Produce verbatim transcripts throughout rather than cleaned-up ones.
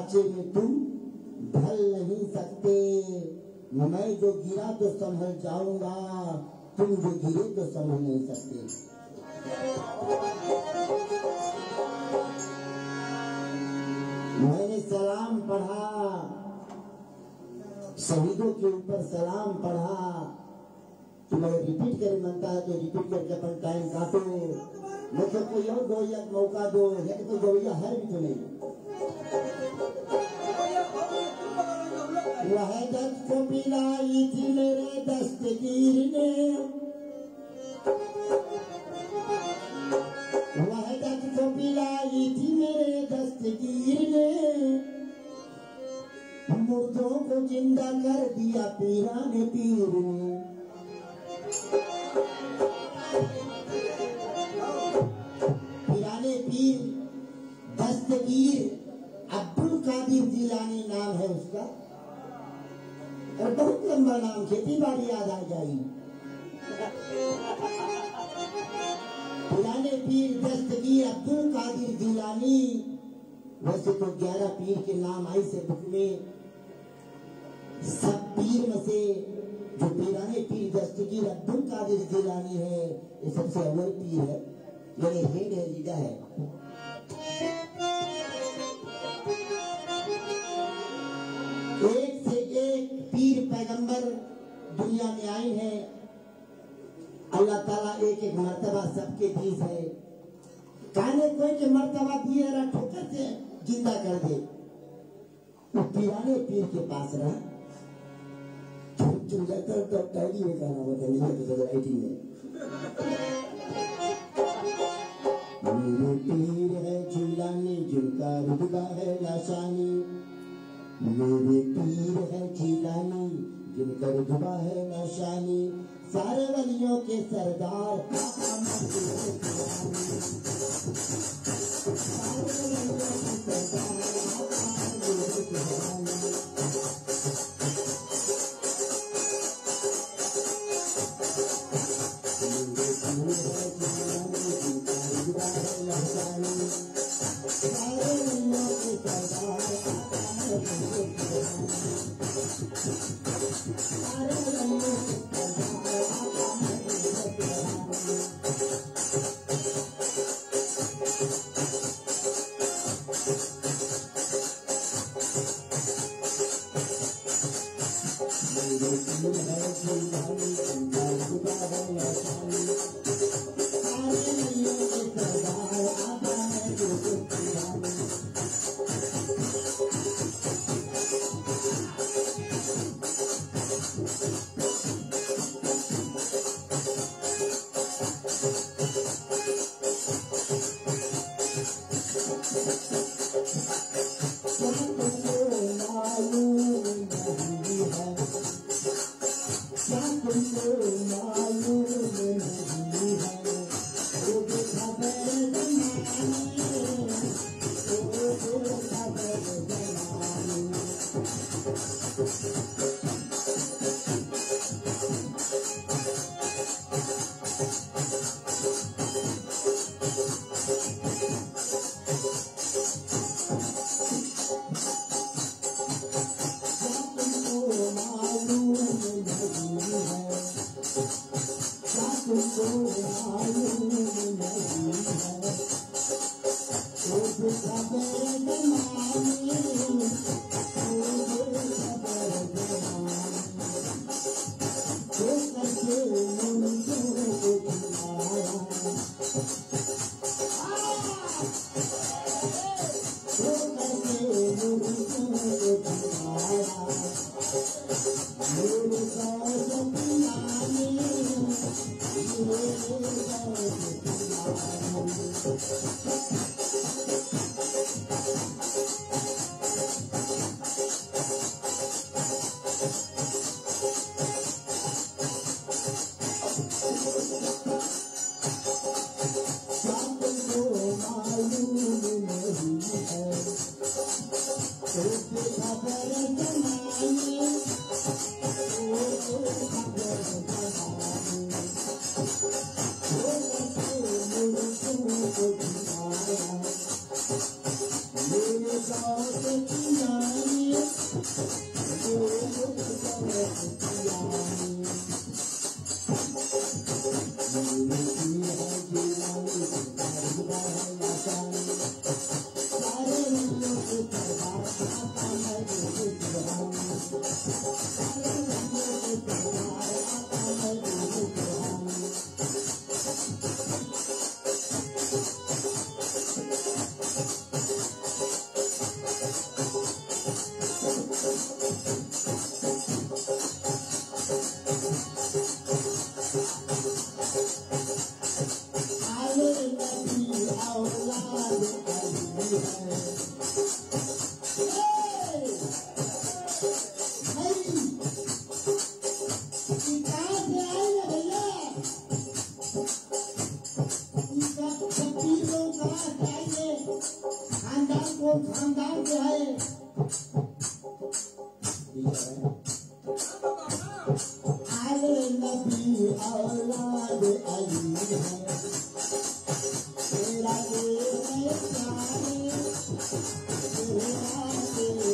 ढांचे में तुम ढल नहीं सकते। मैं जो गिरा तो संभल जाऊंगा, तुम जो गिरे तो संभल नहीं सकते। मैंने सलाम पढ़ा, शहीदों के ऊपर सलाम पढ़ा। तुम अगर रिपीट करे मनता है तो रिपीट करके अपन टाइम काटो, मतलब कोई और गवैया मौका दो, या तो कोई गवैया है भी तो नहीं। वहदत को पिलाई थी मेरे दस्तगीर ने, वहदत को पिलाई थी मेरे दस्तगीर ने, मुर्दों को जिंदा कर दिया पीराने पीर ने। पीराने पीर दस्तगीर अब्दुल कादिर जिलानी नाम है उसका, और बहुत लंबा नाम, खेती बाड़ी याद आ जाएगी। पीराने पीर दस्तगीर अब्दुल कादिर जिलानी। वैसे तो ग्यारह पीर के नाम आई से बुक में, सब पीर में से जो पीराने पीर दस्तगीर अब्दुल कादिर जिलानी है, ये सबसे अव्वल पीर है, यानी हेड है, लीडर है। एक से एक पीर पैगंबर दुनिया में आए हैं। अल्लाह ताला एक एक मर्तबा सबके दीज है। कहने कोई के मर्तबा दिए रहा, ठोकर से जिंदा कर दे। वो पीराने पीर के पास रहा, चुन जाता तो टाइडी में कहना होता है, तो राइटिंग में मेरे पीर है जिलानी जिनका रुतबा है लाशानी, मेरे पीर है जिलानी जिनका रुतबा है लाशानी, सारे वलियों के सरदार Oh, खानदान जो है आले नबी औलाद अली है तेरा ये जाने तेरा ये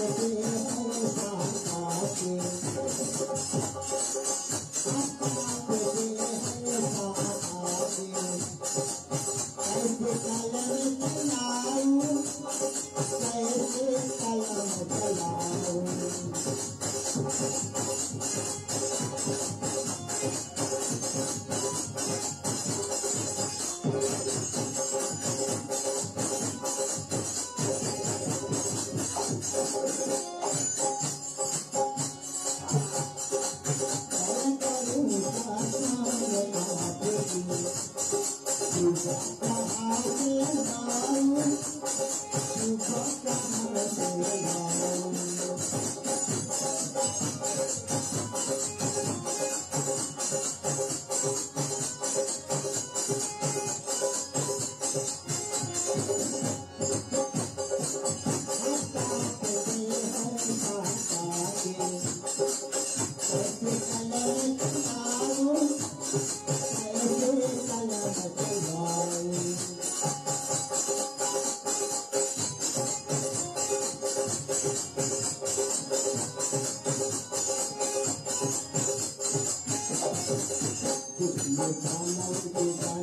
Thank you. जाना उनके